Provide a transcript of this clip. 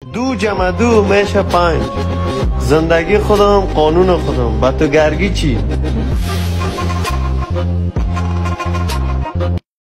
دو جمع دو میشه 5. زندگی خودم قانون خودم. با تو گرگی چی؟